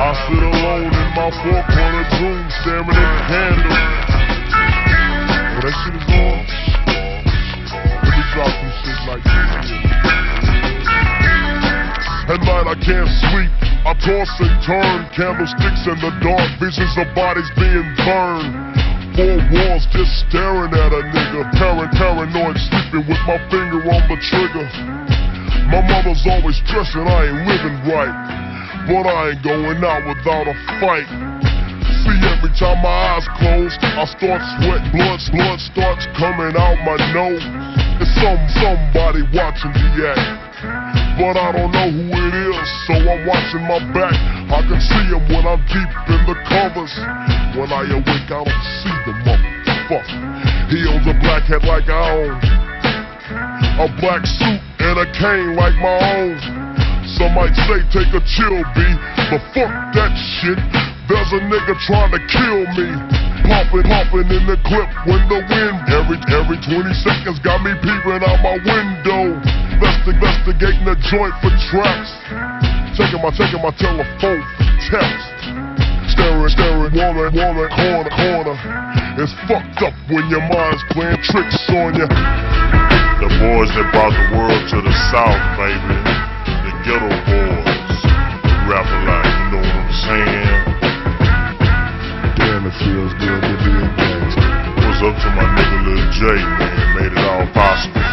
I sit alone in my four-corner room staring at candles. Oh, that shit is on. Let me drop some shit like this. At night I can't sleep, I toss and turn, candlesticks in the dark, visions of bodies being burned. Four walls just staring at a nigga, paranoid, sleeping with my finger on the trigger. My mother's always stressing I ain't living right, but I ain't going out without a fight. See, every time my eyes close, I start sweating, blood starts coming out my nose. It's somebody watching me act, but I don't know who it is, so I'm watching my back. I can see him when I'm deep in the covers. When I awake, I don't see the motherfucker. He owns a black hat like I own, a black suit and a cane like my own. Some might say take a chill, B, but fuck that shit. There's a nigga trying to kill me. Popping in the clip when the wind. Every 20 seconds got me peeping out my window. Investigating the joint for traps. Checking my telephone for text. Staring, woman, corner. It's fucked up when your mind's playing tricks on ya. The boys that brought the world to the south, baby. The ghetto boys. Rapping like, you know what I'm saying? Damn, it feels good to be a gangster. What's up to my nigga Lil J, man? Made it all possible.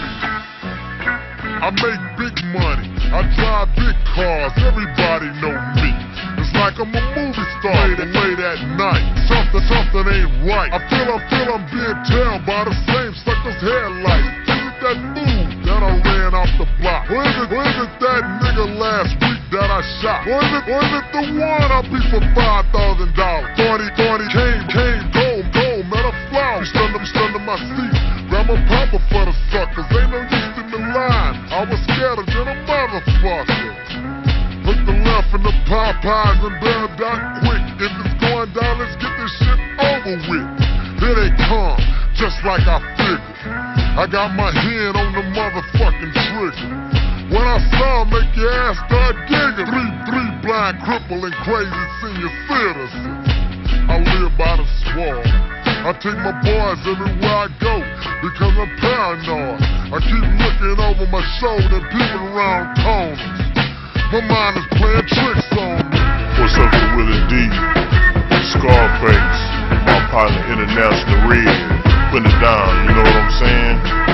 I make big money, I drive big cars, everybody know me. It's like I'm a movie star late at night. Something ain't right. I feel I'm being tailed by the same sucker's headlights. Is it that fool that I ran off the block? Or is it that nigga last week that I shot? Or is it the one I beat for $5,000? Thorny came, gold, metal flower. Stunning my seat, grab my papa for the suckers. Ain't no use in the line. I was scared than a motherfucker. Put the left in the Popeyes and bail down quick. If it's going down, let's get this shit over with. Here they come, just like I figured. I got my hand on the motherfucking trigger. When I saw him, make your ass start digging. Three blind, crippling, crazy senior citizens. I live by the swamp. I take my boys everywhere I go because I'm paranoid. I keep looking over my shoulder and peeping around corners. My mind is playing tricks on me. What's up to Willie D, Scarface, my partner International Red, putting it down, you know what I'm saying?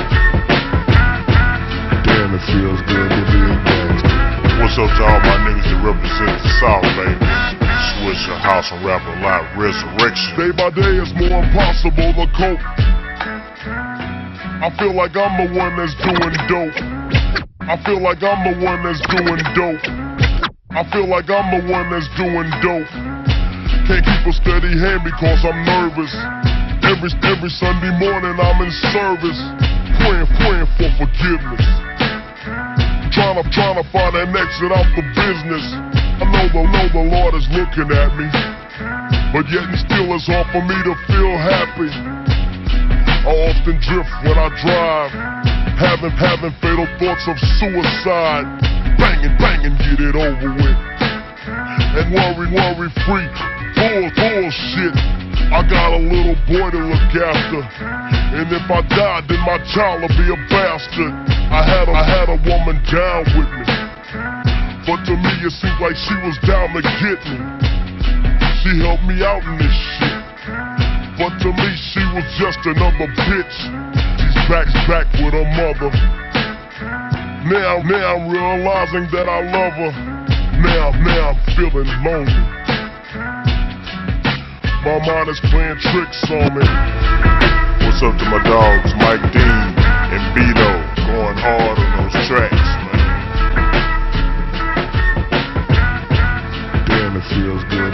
Damn, it feels good to be a gangster. What's up to all my niggas that represent the South, baby? Swisher, House and Rap a Lot, Resurrection. Day by day it's more impossible to cope. I feel like I'm the one that's doing dope. I feel like I'm the one that's doing dope. I feel like I'm the one that's doing dope. Can't keep a steady hand because I'm nervous. Every Sunday morning I'm in service, praying for forgiveness. Trying to find an exit out the business. I know the Lord is looking at me, but yet and still it's hard for me to feel happy. I often drift when I drive, having fatal thoughts of suicide. Banging, get it over with. And worry free, bullshit. I got a little boy to look after, and if I die, then my child will be a bastard. I had a woman down with me, but to me it seemed like she was down to get me. She helped me out in this shit, but to me she was just another bitch. She's back with her mother. Now I'm realizing that I love her. Now I'm feeling lonely. My mind is playing tricks on me. What's up to my dogs, Mike Dean and Beto, going hard on those tracks, man. Damn, it feels good